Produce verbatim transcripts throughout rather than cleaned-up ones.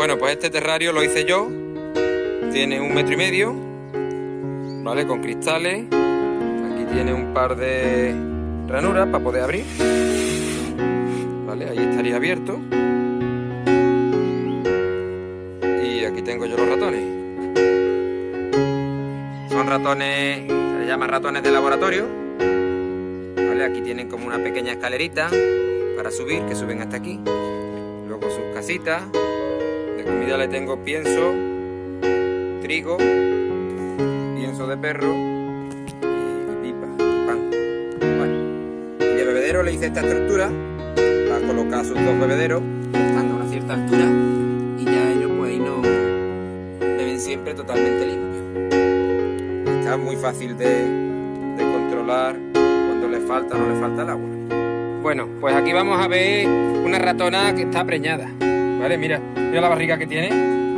Bueno, pues este terrario lo hice yo. Tiene un metro y medio, ¿vale? Con cristales. Aquí tiene un par de ranuras para poder abrir, ¿vale? Ahí estaría abierto. Y aquí tengo yo los ratones. Son ratones, se les llama ratones de laboratorio, ¿vale? Aquí tienen como una pequeña escalerita para subir, que suben hasta aquí. Luego sus casitas. De comida le tengo pienso, trigo, pienso de perro y pipa, y pan. Bueno, y de bebedero le hice esta estructura para colocar sus dos bebederos, que están a una cierta altura, y ya ellos pues ahí no beben siempre totalmente limpio. Está muy fácil de, de controlar cuando le falta o no le falta el agua. Bueno, pues aquí vamos a ver una ratona que está preñada, ¿vale? Mira, mira la barriga que tiene.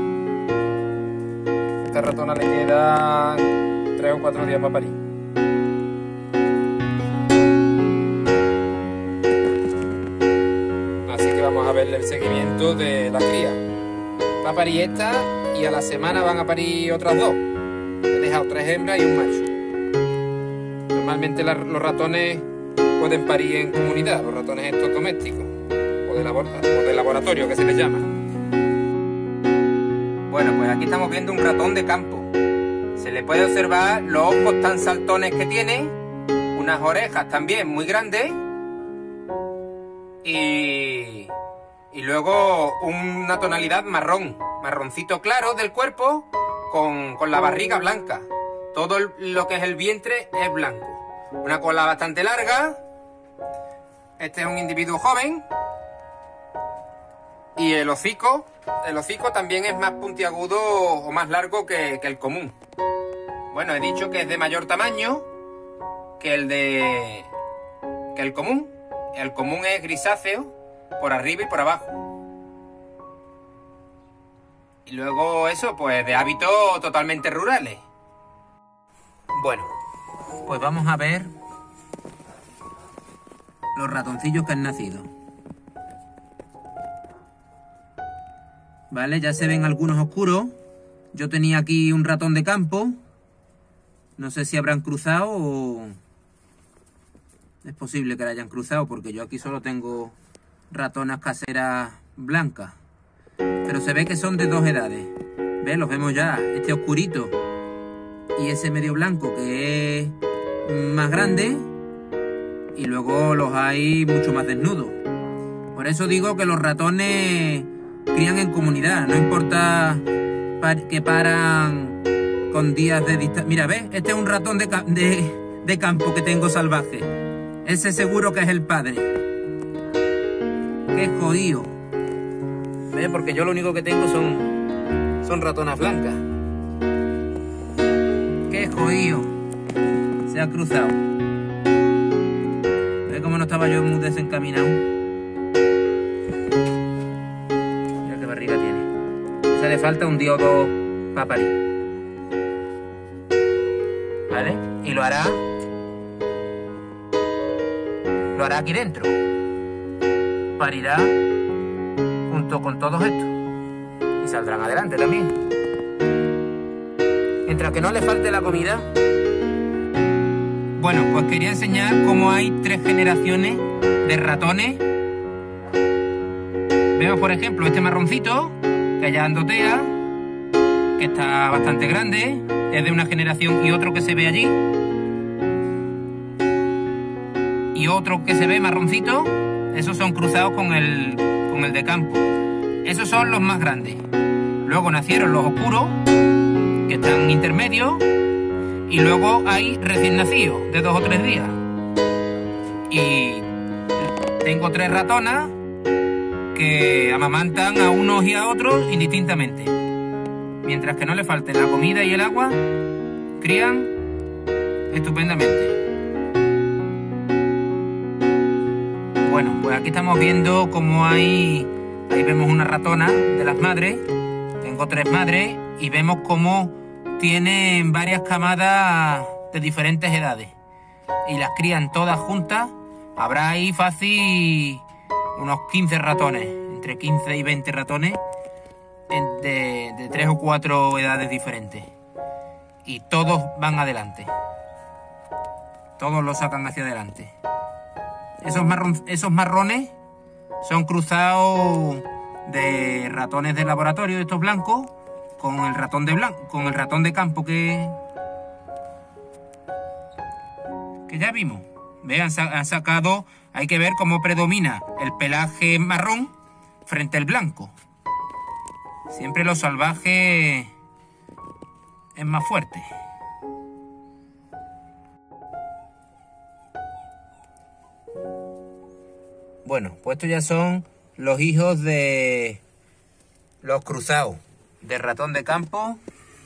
A esta ratona le quedan tres o cuatro días para parir. Así que vamos a verle el seguimiento de la cría. Va a parir esta y a la semana van a parir otras dos. He dejado tres hembras y un macho. Normalmente la, los ratones pueden parir en comunidad, los ratones estos domésticos o de, labor, o de laboratorio, que se les llama. Bueno, pues aquí estamos viendo un ratón de campo. Se le puede observar los ojos tan saltones que tiene, unas orejas también muy grandes y, y luego una tonalidad marrón, marroncito claro del cuerpo con, con la barriga blanca. Todo el, lo que es el vientre es blanco. Una cola bastante larga. Este es un individuo joven. Y el hocico, el hocico también es más puntiagudo o más largo que, que el común. Bueno, he dicho que es de mayor tamaño que el de que el común. El común es grisáceo por arriba y por abajo. Y luego eso, pues de hábitos totalmente rurales. Bueno, pues vamos a ver los ratoncillos que han nacido. Vale, ya se ven algunos oscuros. Yo tenía aquí un ratón de campo. No sé si habrán cruzado o... Es posible que la hayan cruzado porque yo aquí solo tengo ratonas caseras blancas. Pero se ve que son de dos edades. ¿Ves? Los vemos ya. Este oscurito y ese medio blanco que es más grande. Y luego los hay mucho más desnudos. Por eso digo que los ratones crían en comunidad. No importa que paran con días de distancia. Mira, ¿ves? Este es un ratón de, de, de campo que tengo salvaje. Ese seguro que es el padre. Qué jodido. ¿Ves? Porque yo lo único que tengo son, son ratonas blancas. Qué jodido. Se ha cruzado. ¿Ves cómo no estaba yo muy desencaminado? Mira qué barriga tiene. Esa le falta un día o dos para parir. ¿Vale? Y lo hará... Lo hará aquí dentro. Parirá junto con todos estos. Y saldrán adelante también. Mientras que no le falte la comida. Bueno, pues quería enseñar cómo hay tres generaciones de ratones. Vemos, por ejemplo, este marroncito, que ya andotea, que está bastante grande, es de una generación, y otro que se ve allí. Y otro que se ve marroncito, esos son cruzados con el, con el de campo. Esos son los más grandes. Luego nacieron los oscuros, que están intermedios. Y luego hay recién nacidos, de dos o tres días. Y tengo tres ratonas que amamantan a unos y a otros indistintamente. Mientras que no le falten la comida y el agua, crían estupendamente. Bueno, pues aquí estamos viendo cómo hay... Ahí vemos una ratona de las madres. Tengo tres madres y vemos cómo tienen varias camadas de diferentes edades. Y las crían todas juntas. Habrá ahí fácil unos quince ratones, entre quince y veinte ratones. de, de tres o cuatro edades diferentes. Y todos van adelante. Todos lo sacan hacia adelante. Esos, marron, esos marrones son cruzados de ratones de laboratorio, estos blancos, con el ratón de blanco, con el ratón de campo que, que ya vimos. Vean, han sacado, hay que ver cómo predomina el pelaje marrón frente al blanco. Siempre lo salvaje es más fuerte. Bueno, pues estos ya son los hijos de los cruzados de ratón de campo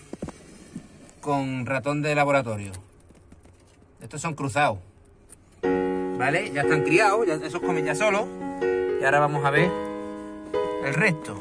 con ratón de laboratorio. Estos son cruzados, ¿vale? Ya están criados, ya, esos comen ya solos. Y ahora vamos a ver el resto.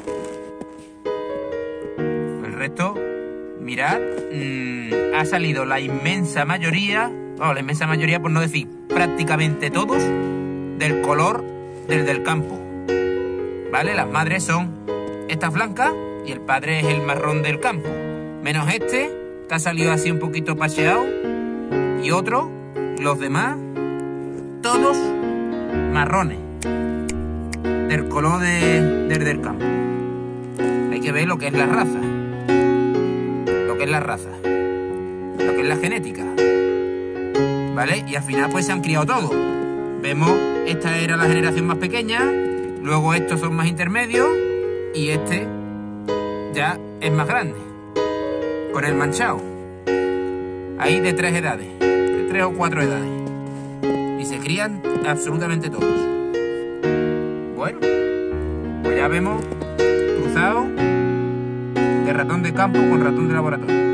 El resto, mirad, mmm, ha salido la inmensa mayoría, bueno, la inmensa mayoría por no decir prácticamente todos, del color del del campo, ¿vale? Las madres son estas blancas y el padre es el marrón del campo, menos este que ha salido así un poquito pacheado, y otro, los demás todos marrones del color de, del del campo. Hay que ver lo que es la raza, lo que es la raza, lo que es la genética, ¿vale? Y al final pues se han criado todos. Vemos, esta era la generación más pequeña, luego estos son más intermedios y este ya es más grande, con el manchado. Ahí de tres edades, de tres o cuatro edades. Y se crían absolutamente todos. Bueno, pues ya vemos cruzado de ratón de campo con ratón de laboratorio.